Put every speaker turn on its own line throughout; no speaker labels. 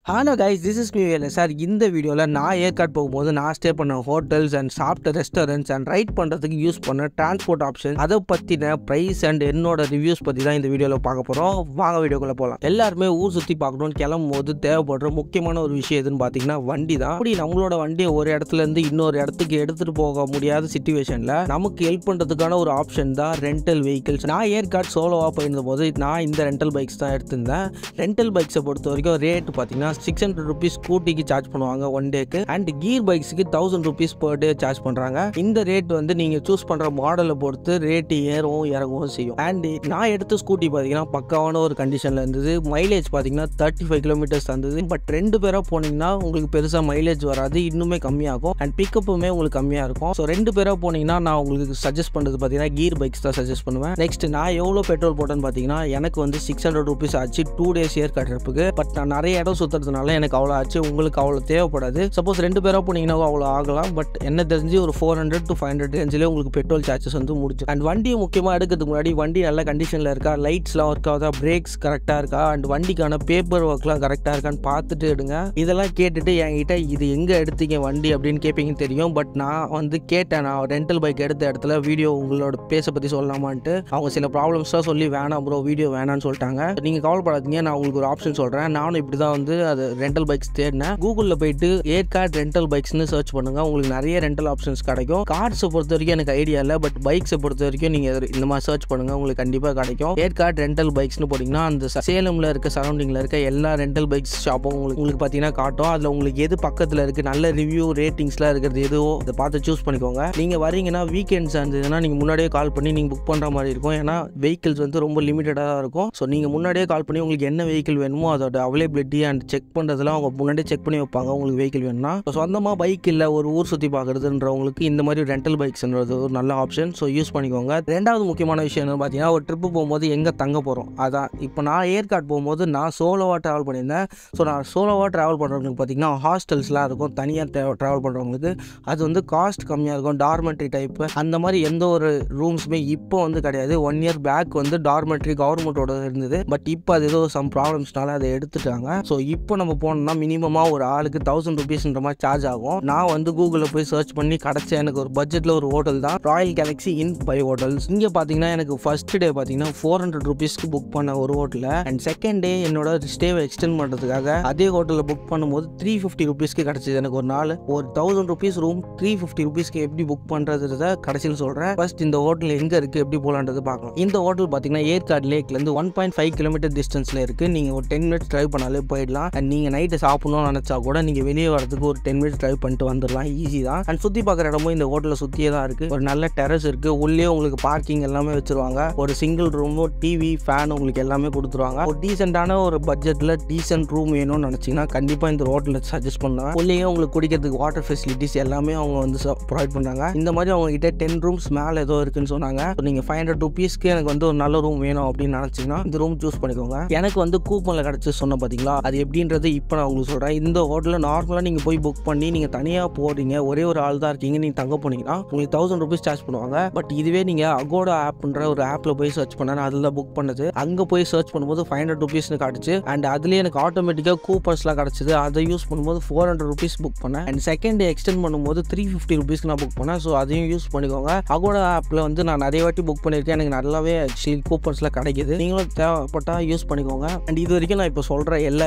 Hello guys, this is me sir. இந்த வீடியோவில் நான் ஏற்காடு போகும்போது நான் ஸ்டே பண்ண ஹோட்டல்ஸ் அண்ட் சாப்பிட்ட ரெஸ்டாரண்ட்ஸ் அண்ட் ரைட் பண்ணுறதுக்கு யூஸ் பண்ண டிரான்ஸ்போர்ட் ஆப்ஷன் அதை பற்றின ப்ரைஸ் அண்ட் என்னோட ரிவ்யூஸ் பற்றி தான் இந்த வீடியோவில் பார்க்க போகிறோம். வாங்க வீடியோக்குள்ளே போகலாம். எல்லாருமே ஊர் சுற்றி பார்க்கணும்னு கிளம்பும் போது தேவைப்படுற முக்கியமான ஒரு விஷயம் எதுன்னு பார்த்தீங்கன்னா வண்டி தான். அப்படி நம்மளோட வண்டியை ஒரு இடத்துலேருந்து இன்னொரு இடத்துக்கு எடுத்துகிட்டு போக முடியாத சிச்சுவேஷனில் நமக்கு ஹெல்ப் பண்ணுறதுக்கான ஒரு ஆப்ஷன் தான் ரெண்டல் வெஹிக்கிள்ஸ். நான் ஏற்காடு சோலோவாக போயிருந்த போது நான் இந்த ரெண்டல் பைக்ஸ் தான் எடுத்திருந்தேன். ரெண்டல் பைக்ஸை பொறுத்த வரைக்கும் ரேட் பார்த்தீங்கன்னா 600 rupees ஸ்கூட்டிக்கு சார்ஜ் பண்ணுவாங்க ஒன் டேக்கு. அண்ட் கீர் பைக்ஸுக்கு 1000 rupees per day சார்ஜ் பண்றாங்க. இந்த ரேட் வந்து நீங்க சூஸ் பண்ற மாடலை பொறுத்து ரேட் ஏறவும் இறங்கவும் செய்யும். அண்ட் நான் எடுத்த ஸ்கூட்டி பார்த்தீங்கன்னா பக்காவான ஒரு கண்டிஷன்ல இருந்தது. மைலேஜ் பார்த்தீங்கன்னா 35 kilometers தந்தது. பட் ரெண்டு பேரா போனீங்கன்னா உங்களுக்கு பெருசா மைலேஜ் வராது, இன்னுமே கம்மியாகும். அண்ட் பிக்கப்புமே உங்களுக்கு கம்மியா இருக்கும். ஸோ ரெண்டு பேரா போனீங்கன்னா நான் உங்களுக்கு சஜஸ்ட் பண்றது பார்த்தீங்கன்னா கீர் பைக்ஸ் தான் சஜஸ்ட் பண்ணுவேன். நெக்ஸ்ட் நான் எவ்வளோ பெட்ரோல் போட்டேன்னு பார்த்தீங்கன்னா எனக்கு வந்து 600 rupees ஆச்சு 2 days ஏற்காடு ட்ரிப்புக்கு. பட் நான் நிறைய இடம் சுற்றுறதுனால எனக்கு அவ்வளோ ஆச்சு, உங்களுக்கு அவ்வளோ தேவைப்படாது. சப்போஸ் ரெண்டு பேராக போனீங்கன்னா அவ்வளோ ஆகலாம். பட் என்ன தெரிஞ்சு ஒரு 400 to 500 ரேஞ்சிலே உங்களுக்கு பெட்ரோல் சார்ஜஸ் வந்து முடிச்சு. அண்ட் வண்டியை முக்கியமாக எடுக்கிறதுக்கு முன்னாடி வண்டி நல்ல கண்டிஷனில் இருக்கா, லைட்ஸ்லாம் ஒர்க் ஆகுதா, பிரேக்ஸ் கரெக்டாக இருக்கா, அண்ட் வண்டிக்கான பேப்பர் ஒர்க்லாம் கரெக்டாக இருக்கான்னு பார்த்துட்டு எடுங்க. இதெல்லாம் கேட்டுட்டு என்கிட்ட இது எங்கே எடுத்தீங்க வண்டி அப்படின்னு கேட்பீங்கன்னு தெரியும். பட் நான் வந்து கேட்டேன், நான் ரெண்டல் பைக் எடுத்த இடத்துல வீடியோ உங்களோட பேச பற்றி சொல்லலாமான்ட்டு. அவங்க சில ப்ராப்ளம்ஸ்லாம் சொல்லி வேணாம் ப்ரோ வீடியோ வேணான்னு சொல்லிட்டாங்க. நீங்கள் கவலைப்படாதீங்க, நான் உங்களுக்கு ஒரு ஆப்ஷன் சொல்கிறேன். நானும் இப்படி தான் வந்து அது ரெண்டல் பைக்ஸ் தேடினேன். கூகுளில் போயிட்டு ஏற்காடு ரெண்டல் பைக்ஸ்னு சர்ச் பண்ணுங்க, உங்களுக்கு நிறைய ரெண்டல் ஆப்ஷன்ஸ் கிடைக்கும். கார்ஸை பொறுத்த வரைக்கும் எனக்கு ஐடியா இல்லை, பட் பைக்ஸை பொறுத்த வரைக்கும் நீங்கள் இந்த மாதிரி சர்ச் பண்ணுங்க, உங்களுக்கு கண்டிப்பாக கிடைக்கும். ஏற்காடு ரெண்டல் பைக்ஸ்னு போட்டிங்கன்னா அந்த சேலமில் இருக்க சரௌண்டிங்கில் இருக்க எல்லா ரெண்டல் பைக்ஸ் ஷாப்பும் உங்களுக்கு பார்த்தீங்கன்னா காட்டும். அதில் உங்களுக்கு எது பக்கத்தில் இருக்குது, நல்ல ரிவ்யூ ரேட்டிங்ஸ்லாம் இருக்கிறது எதுவோ அதை பார்த்து சூஸ் பண்ணிக்கோங்க. நீங்கள் வரீங்கன்னா வீக்கெண்ட்ஸ் இருந்ததுன்னா நீங்கள் முன்னாடியே கால் பண்ணி நீங்கள் புக் பண்ணுற மாதிரி இருக்கும். ஏன்னா வெஹிக்கிள்ஸ் வந்து ரொம்ப லிமிட்டடாக இருக்கும். ஸோ நீங்கள் முன்னாடியே கால் பண்ணி உங்களுக்கு என்ன வெஹிக்கிள் வேணுமோ அதோட அவைலபிலிட்டி அண்ட் செக் பண்ணுறதுலாம் அவங்க முன்னாடியே செக் பண்ணி வைப்பாங்க. உங்களுக்கு வெஹிக்கிள் வேணும்னா சொந்தமாக பைக் இல்லை ஒரு ஊர் சுற்றி பார்க்குறதுன்றவங்களுக்கு இந்த மாதிரி ரெண்டல் பைக்ஸ்ன்றது ஒரு நல்ல ஆப்ஷன். ஸோ யூஸ் பண்ணிக்கோங்க. ரெண்டாவது முக்கியமான விஷயம் என்னன்னு பார்த்தீங்கன்னா ஒரு ட்ரிப்பு போகும்போது எங்கே தங்க போகிறோம். அதான் இப்போ நான் ஏற்காடு போகும்போது நான் சோலோவாக ட்ராவல் பண்ணியிருந்தேன். ஸோ நான் சோலோவாக ட்ராவல் பண்ணுறவங்களுக்கு பார்த்தீங்கன்னா ஹாஸ்டல்ஸ்லாம் இருக்கும் தனியாக ட்ராவல் பண்ணுறவங்களுக்கு. அது வந்து காஸ்ட் கம்மியாக இருக்கும், டார்மெட்ரி டைப்பு அந்த மாதிரி எந்த ஒரு ரூம்ஸுமே இப்போ வந்து கிடையாது. 1 year பேக் வந்து டார்மெட்ரி கவர்மெண்ட்டோட இருந்தது. பட் இப்போ அது ஏதோ சம் ப்ராப்ளம்ஸ்னால அதை எடுத்துட்டாங்க. ஸோ இப்போ நம்ம போனோம்னா மினிமமாக ஒரு ஆளுக்கு 1000 rupeesன்ற மாதிரி சார்ஜ் ஆகும். நான் வந்து கூகுளில் போய் சர்ச் பண்ணி கிடச்ச எனக்கு ஒரு பட்ஜெட்டில் ஒரு ஹோட்டல் தான் ராயல் கேலக்ஸி இன் BIHOTELS. இங்கே பார்த்தீங்கன்னா எனக்கு ஃபர்ஸ்ட் டே பார்த்தீங்கன்னா 400 rupeesக்கு புக் பண்ண ஒரு ஹோட்டலில் அண்ட் செகண்ட் டே என்னோட ஸ்டேவை எக்ஸ்டெண்ட் பண்ணுறதுக்காக அதே ஹோட்டலில் புக் பண்ணும்போது 350 rupeesக்கு கிடச்சிது. எனக்கு ஒரு நாள் ஒரு 1000 rupees ரூம் 350 rupeesக்கு எப்படி புக் பண்ணுறதுன்றத கடைசியில் சொல்கிறேன். ஃபர்ஸ்ட் இந்த ஹோட்டல் எங்கே இருக்குது, எப்படி போகலான்றது பார்க்கலாம். இந்த ஹோட்டல் பார்த்தீங்கன்னா ஏற்காடு லேக்லேருந்து 1.5 kilometer டிஸ்டன்ஸில் இருக்குது. நீங்கள் ஒரு 10 minutes ட்ரைவ் பண்ணாலே போயிடலாம். அண்ட் நீங்கள் நைட்டு சாப்பிடணும்னு நினச்சா கூட நீங்கள் வெளியே வரதுக்கு ஒரு 10 minutes ட்ரைவ் பண்ணிட்டு வந்துடலாம், ஈஸி தான். அண்ட் சுற்றி பார்க்குற இடமும் இந்த ஹோட்டலில் சுற்றியே தான் இருக்குது. ஒரு நல்ல டெரஸ் இருக்குது, உள்ளே உங்களுக்கு பார்க்கிங் எல்லாமே வச்சுருவாங்க. ஒரு சிங்கிள் ரூமும் டிவி ஃபேன் உங்களுக்கு எல்லாமே கொடுத்துருவாங்க. ஒரு டீசெண்டான ஒரு பட்ஜெட்டில் டீசென்ட் ரூம் வேணும்னு நினச்சிங்கன்னா கண்டிப்பாக இந்த ஹோட்டலில் சஜஸ்ட் பண்ணுவேன். உள்ளேயே உங்களுக்கு குடிக்கிறதுக்கு வாட்டர் ஃபெசிலிட்டிஸ் எல்லாமே அவங்க வந்து ப்ரொவைட் பண்ணுறாங்க. இந்த மாதிரி அவங்க கிட்ட 10 rooms மேலே ஏதோ இருக்குன்னு சொன்னாங்க. நீங்கள் 500 rupeesக்கு எனக்கு வந்து ஒரு நல்ல ரூம் வேணும் அப்படின்னு நினச்சிங்கன்னா இந்த ரூம் சூஸ் பண்ணிக்கோங்க. எனக்கு வந்து கூப்பனில் கிடச்சி சொன்ன பார்த்தீங்களா, அது எப்படின்றது இப்போ நான் உங்களுக்கு சொல்கிறேன். இந்த ஹோட்டலில் நார்மலாக நீங்கள் போய் புக் பண்ணி நீங்கள் தனியாக போகிறீங்க, ஒரே ஒரு ஆள் தான் இருக்கீங்க, நீங்கள் தங்க போனீங்கன்னா உங்களுக்கு 1000 rupees சார்ஜ் பண்ணுவாங்க. பட் இதுவே நீங்கள் அகோடா ஆப்ன்ற ஒரு ஆப்பில் போய் சர்ச் பண்ணேன், அதில் தான் புக் பண்ணது. அங்கே போய் சர்ச் பண்ணும்போது 500 rupeesனு காட்டுச்சு. அண்ட் அதுலேயே எனக்கு ஆட்டோமேட்டிக்காக கூப்பர்ஸ்லாம் கிடச்சிது. அதை யூஸ் பண்ணும்போது 400 rupees புக் பண்ணேன். அண்ட் செகண்ட் டே எக்ஸ்டெண்ட் பண்ணும்போது 350 rupeesக்கு நான் புக் பண்ணேன். ஸோ அதையும் யூஸ் பண்ணிக்கோங்க. அகோடா ஆப்பில் வந்து நான் நிறைய வாட்டி புக் பண்ணியிருக்கேன், எனக்கு நல்லாவே ஆக்சுவலி கூப்பர்ஸ்லாம் கிடைக்கிது. நீங்களும் தேவைப்பட்டால் யூஸ் பண்ணிக்கோங்க. அண்ட் இது வரைக்கும் நான் இப்போ சொல்கிற எல்லா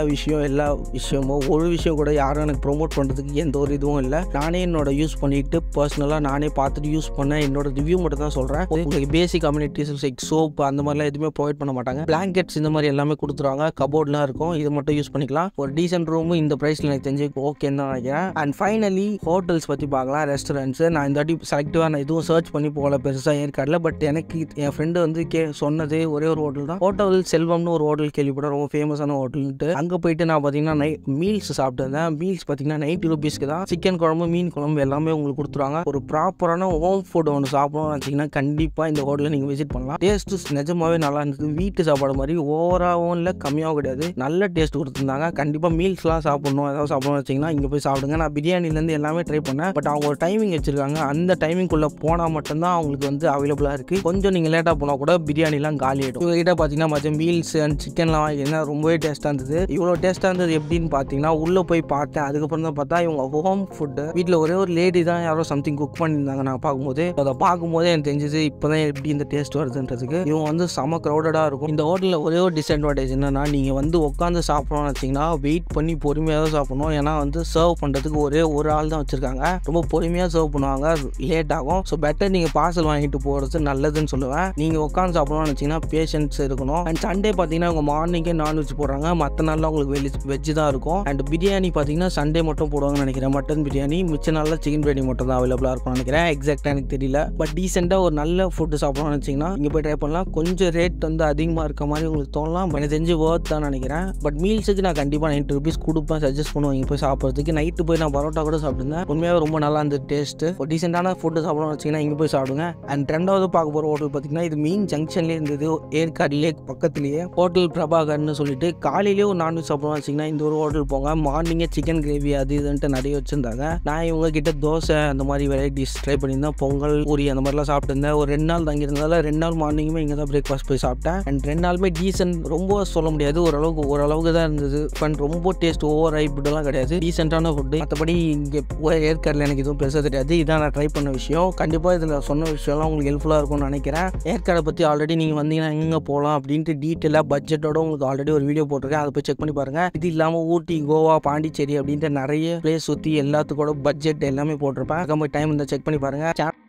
விஷயமும் ஒரு விஷயம் கூட யாரும் எனக்கு ப்ரொமோட் பண்ணுறதுக்கு எந்த ஒரு இதுவும் இல்லை. நானே என்னோட யூஸ் பண்ணிட்டு பர்சனலாக நானே பார்த்துட்டு யூஸ் பண்ணேன். என்னோட ரிவ்யூ மட்டும் தான் சொல்கிறேன். உங்களுக்கு பேசிக் கம்யூனிட்டிஸ் லைக் சோப் அந்த மாதிரிலாம் எதுவுமே ப்ரொவைட் பண்ண மாட்டாங்க. பிளாங்கெட்ஸ் இந்த மாதிரி எல்லாமே கொடுத்துருவாங்க, கபோர்ட்லாம் இருக்கும். இது மட்டும் யூஸ் பண்ணிக்கலாம். ஒரு டீசென்ட் ரூமு இந்த ப்ரைஸில் எனக்கு தெரிஞ்சு ஓகேன்னு தான் நினைக்கிறேன். அண்ட் ஃபைனலி ஹோட்டல்ஸ் பற்றி பார்க்கலாம். ரெஸ்டாரண்ட்ஸ் நான் இந்த வாட்டி செலக்டிவாக நான் எதுவும் சர்ச் பண்ணி போகல பெருசாக ஏற்காடில். பட் எனக்கு என் ஃப்ரெண்டு வந்து சொன்னதே ஒரே ஒரு ஹோட்டல் தான். ஹோட்டல் செல்வம்னு ஒரு ஹோட்டல் கேள்விப்பட, ரொம்ப ஃபேமஸான ஹோட்டல்ட்டு. அங்கே போயிட்டு நான் பார்த்தீங்கன்னா மீல்ஸ் சாப்பிட்டு மீல்ஸ் பார்த்தீங்கன்னா 90 rupeesக்கு தான் சிக்கன் குழம்பு மீன் குழம்பு எல்லாமே உங்களுக்கு கொடுத்துருவாங்க. ஒரு ப்ராப்பரான ஹோம் ஃபுட் ஒன்று சாப்பிடணும்னு நினச்சிங்கன்னா கண்டிப்பாக இந்த ஹோட்டலில் நீங்கள் விசிட் பண்ணலாம். டேஸ்ட்டு நிஜமாவே நல்லா இருந்தது. வீட்டு சாப்பாடு மாதிரி ஓவராகவும் இல்லை கம்மியாகவும் கிடையாது, நல்ல டேஸ்ட் கொடுத்துருந்தாங்க. கண்டிப்பாக மீல்ஸ்லாம் சாப்பிடணும் ஏதாவது சாப்பிடணும்னு வச்சிங்கன்னா இங்கே போய் சாப்பிடுங்க. நான் பிரியாணிலேருந்து எல்லாமே ட்ரை பண்ணேன். பட் அவங்க ஒரு டைமிங் வச்சுருக்காங்க, அந்த டைமிங்குள்ளே போனால் மட்டும்தான் அவங்களுக்கு வந்து அவைலபிளாக இருக்குது. கொஞ்சம் நீங்கள் லேட்டாக போனால் கூட பிரியாணிலாம் காலி ஆகிடும். இவங்ககிட்ட பார்த்தீங்கன்னா மற்ற மீல்ஸ் அண்ட் சிக்கன்லாம் வாங்கினா ரொம்பவே டேஸ்ட்டாக இருந்தது. இவ்வளோ டேஸ்ட்டாக இருந்தது எப்படின்னு பார்த்தீங்கன்னா உள்ளே போய் பார்த்தேன். அதுக்கப்புறம் தான் பார்த்தா இவங்க ஹோம் ஃபுட்டு வீட்டில் ஒரே ஒரு லேடி தான் யாரோ சம்திங் குக் பண்ணியிருந்தாங்க. நான் பார்க்கும்போது அதை பார்க்கும்போதே எனக்கு தெரிஞ்சது இப்போ தான் எப்படி இந்த டேஸ்ட் வருதுன்றதுக்கு. இவங்க வந்து செம க்ரௌடடாக இருக்கும். இந்த ஹோட்டலில் ஒரே ஒரு டிஸ்அட்வான்டேஜ் என்னன்னா, நீங்கள் வந்து உட்காந்து சாப்பிடணும்னு வச்சிங்கன்னா வெயிட் பண்ணி பொறுமையாக தான் சாப்பிடணும். ஏன்னா வந்து சர்வ் பண்ணுறதுக்கு ஒரே ஒரு ஆள் தான் வச்சுருக்காங்க. ரொம்ப பொறுமையாக சர்வ் பண்ணுவாங்க, லேட் ஆகும். ஸோ பெட்டர் நீங்கள் பார்சல் வாங்கிட்டு போகிறது நல்லதுன்னு சொல்லுவேன். நீங்கள் உட்காந்து சாப்பிடணும்னு வச்சிங்கன்னா பேஷன்ஸ் இருக்கணும். அண்ட் சண்டே பார்த்தீங்கன்னா அவங்க மார்னிங்கே நான்வெஜ் போடுறாங்க, மற்ற நாளில் உங்களுக்கு வெஜ் தான் இருக்கும். அண்ட் பிரியாணி பார்த்தீங்கன்னா சண்டே மட்டும் போடுவாங்கன்னு நினைக்கிறேன். மட்டன் பிரியாணி, மிச்ச நாளில் சிக்கன் பிரியாணி மட்டும் தான் அவைலபிளாக இருக்கும்னு நினைக்கிறேன். எக்ஸாக்டாக எனக்கு தெரியல. பட் டீசெண்டாக ஒரு நல்ல ஃபுட்டு சாப்பிடணும்னு வச்சிங்கன்னா இங்கே போய் ட்ரை பண்ணலாம். கொஞ்சம் ரேட் வந்து அதிகமாக இருக்க மாதிரி உங்களுக்கு தோணலாம். எனக்கு தெரிஞ்சு ஒர்த் தான் நினைக்கிறேன். பட் மீல்ஸுக்கு நான் கண்டிப்பாக 90 rupees கொடுப்பேன், சஜஸ்ட் பண்ணுவேன் இங்கே போய் சாப்பிட்றதுக்கு. நைட்டு போய் நான் பரோட்டா கூட சாப்பிட்டுருந்தேன். உண்மையாக ரொம்ப நல்லா இருந்தது டேஸ்ட்டு. ஒரு டீசெண்டான ஃபுட்டு சாப்பிடணும்னு வச்சிங்கன்னா இங்கே போய் சாப்பிடுங்க. அண்ட் ரெண்டாவது பார்க்க போகிற ஹோட்டல் பார்த்தீங்கன்னா இது மெயின் ஜங்ஷன்லேயே இருந்தது, ஏற்காடு லேக் பக்கத்துலேயே. ஹோட்டல் பிரபாகர்னு சொல்லிட்டு காலையிலேயே ஒரு நான்வெஜ் சாப்பிடணும்னு வச்சிங்கன்னா இந்த ஒரு ஹோட்டல் போங்க. மார்னிங்கே சிக்கன் கிரேவி அது இதுன்ட்டு நிறைய வச்சுருந்தாங்க. நான் இவங்க கிட்ட தோசை அந்த மாதிரி வெரைட்டிஸ் ட்ரை பண்ணியிருந்தேன். பொங்கல், பூரி அந்த மாதிரிலாம் சாப்பிட்டுருந்தேன். ஒரு 2 நாள் தங்கியிருந்தால 2 நாள் மார்னிங்குமே இங்கே தான் பிரேக்ஃபாஸ்ட் போய் சாப்பிட்டேன். அண்ட் 2 நாளுமே டீசென்ட், ரொம்ப சொல்ல முடியாது, ஓரளவுக்கு தான் இருந்தது. பட் ரொம்ப டேஸ்ட் ஓவர் ஹைப்டெல்லாம் கிடையாது, டீசென்டான ஃபுட்டு. மற்றபடி இங்கே ஏற்காடில் எனக்கு எதுவும் பெருசாக தெரியாது. இதான் நான் ட்ரை பண்ண விஷயம். கண்டிப்பாக இதில் சொன்ன விஷயம்லாம் உங்களுக்கு ஹெல்ப்ஃபுல்லாக இருக்கும்னு நினைக்கிறேன். ஏற்காடை பற்றி ஆல்ரெடி நீங்கள் வந்தீங்கன்னா எங்கே போகலாம் அப்படின்ட்டு டீட்டெயிலாக பட்ஜெட்டோட உங்களுக்கு ஆல்ரெடி ஒரு வீடியோ போட்டிருக்கேன், அதை போய் செக் பண்ணி பாருங்கள். இது இல்லாமல் ஊட்டி, கோவா, பாண்டிச்சேரி அப்படின்ட்டு நிறைய பிளேஸ் சுற்றி எல்லாத்துக்கூட பட்ஜெட் எல்லாமே போட்டிருப்பேன். அங்கே போய் டைம் இருந்தால் செக் பண்ணி பாருங்கள்.